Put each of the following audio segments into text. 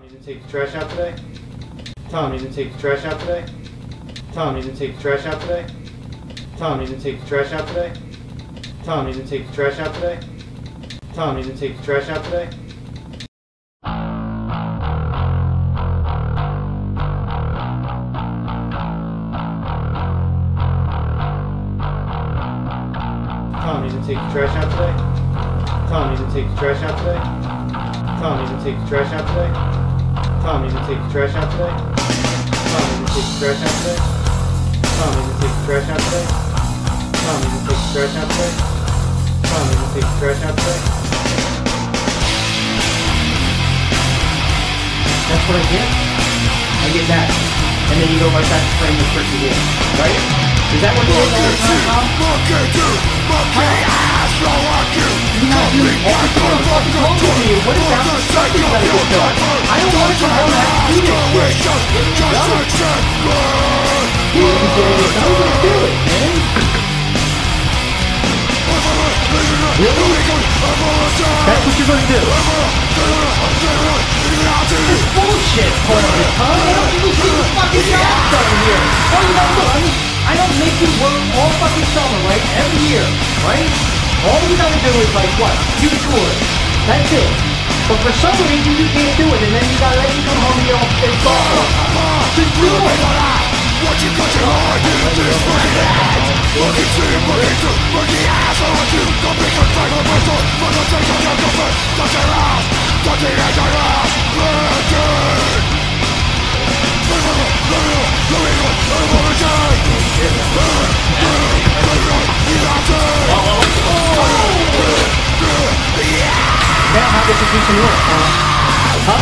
you didn't take the trash out today? Tom, you didn't take the trash out today? Tom, you didn't take the trash out today? Tom, you didn't take the trash out today? Tom, you didn't take the trash out today? Tom, you didn't take the trash out today? Tom, you didn't take the trash out today? Tom, you didn't take the trash out today? Tom, you didn't take the trash out today? Tom, you didn't take the trash out today? Tom, you didn't take the trash out today? Tom, you didn't take the trash out today? Tom, you didn't take the trash out today? Tom, you didn't take the trash out today? That's what I get? I get that. And then you go right back to frame the trick again, right? Is that what it is all the time, Tom? You not doing everything I'm fucking told you. What is that fucking gotta get done? I don't want to come home and have to do this shit. Get it done. You can get it done. I'm gonna do it, man. Really? That's what you're gonna do? This bullshit part of it, huh? I don't even see the fucking job done here. Oh, you know, look, I don't make you work all fucking summer, right? Every year, right? All you gotta do is like what? You tour it. That's it. But for some reason you can't do it, and then you gotta let you come home and get all pissed off. Just do it. What you got your heart in this fucking ass? Fucking team, fucking ass. I want you to pick a fight on my door. For the sake of your comfort, touch your ass. Touch it at your ass. Now how does it do some work, huh?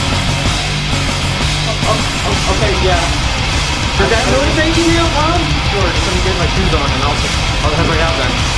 Okay, yeah. Does that really make you, Tom? Sure, just let me get my shoes on and I'll head right out then.